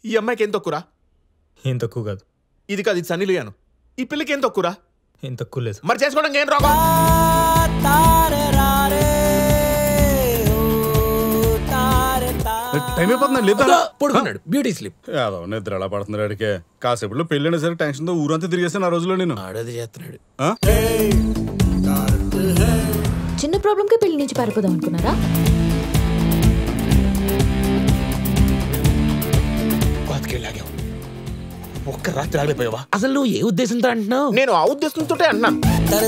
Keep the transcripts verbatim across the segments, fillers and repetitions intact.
ఈ అమ్మాయికి ఏం తక్కువరా? ఏం తక్కువ కాదు. ఇది కాదు, ఇది సన్నీ లియోన్. ఈ పిల్లకి ఏం తక్కువరా? ఏం తక్కువ లేదు. మరి చేసుకోవడానికి ఏం రోగం? టైం అయిపోతుంది, లేదా పడుకున్నాడు. Beauty sleep. యాదవ్ నిద్ర ఎలా పడుతున్నాడు అడిగే. కాసేపులో పెళ్ళైనా సరే టెన్షన్ తో ఊరంతా తిరిగేసాను ఆ రోజులో నేను. ఆడది చేస్తున్నాడు. చిన్న ప్రాబ్లం కి పెళ్లి నుంచి పారిపోదాం అనుకున్నారా? బతికేలాగావు. ఒక్క రాత్రి ఆగిపోయావా? అసలు నువ్వు ఏ ఉద్దేశంతో అంటున్నావు? నేను ఆ ఉద్దేశంతో అన్నాను.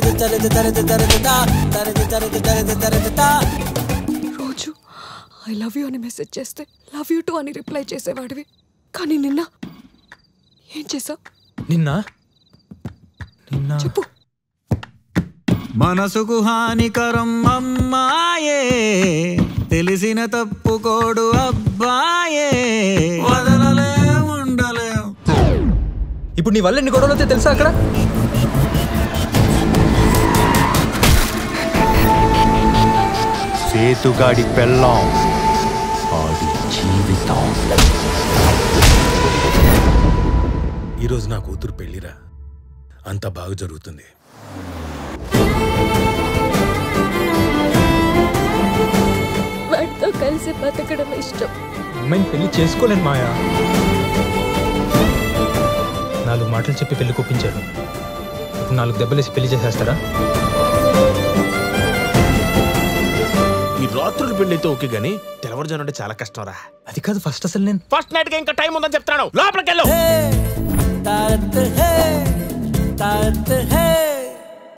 రోజు ఐ లవ్ యూ అని మెసేజ్ చేస్తే లవ్ యూ టు అని రిప్లై చేసేవాడివి. కానీ నిన్న ఏం చేసావు? నిన్న నిన్న చెప్పు. మనసుకు హానికరం అమ్మాయే, తెలిసిన తప్పుకోడు అబ్బాయే, వదలలే ఉండలే. ఇప్పుడు నీ వల్ల ఎన్ని గొడవలు అవుతాయి తెలుసా అక్కడ? సేతుగాడి పెళ్ళాం, ఆడి జీవితం. ఈరోజు నా కూతురు పెళ్ళిరా, అంత బాగా జరుగుతుంది. వాడితో కలిసి బతకడం ఇష్టం. అమ్మాయిని పెళ్లి చేసుకోలేను మాయా. నాలుగు మాటలు చెప్పి పెళ్లి కొప్పించాడు. ఇప్పుడు నాలుగు దెబ్బలేసి పెళ్లి చేసేస్తారా? ఈ రాత్రులు పెళ్లి అయితే ఓకే గానీ తెల్లవారుజాను అంటే చాలా కష్టం రా. అది కాదు, ఫస్ట్ అసలు నేను ఫస్ట్ నైట్ కి ఇంకా టైం ఉందని చెప్తాను. లోపలికి వెళ్ళు.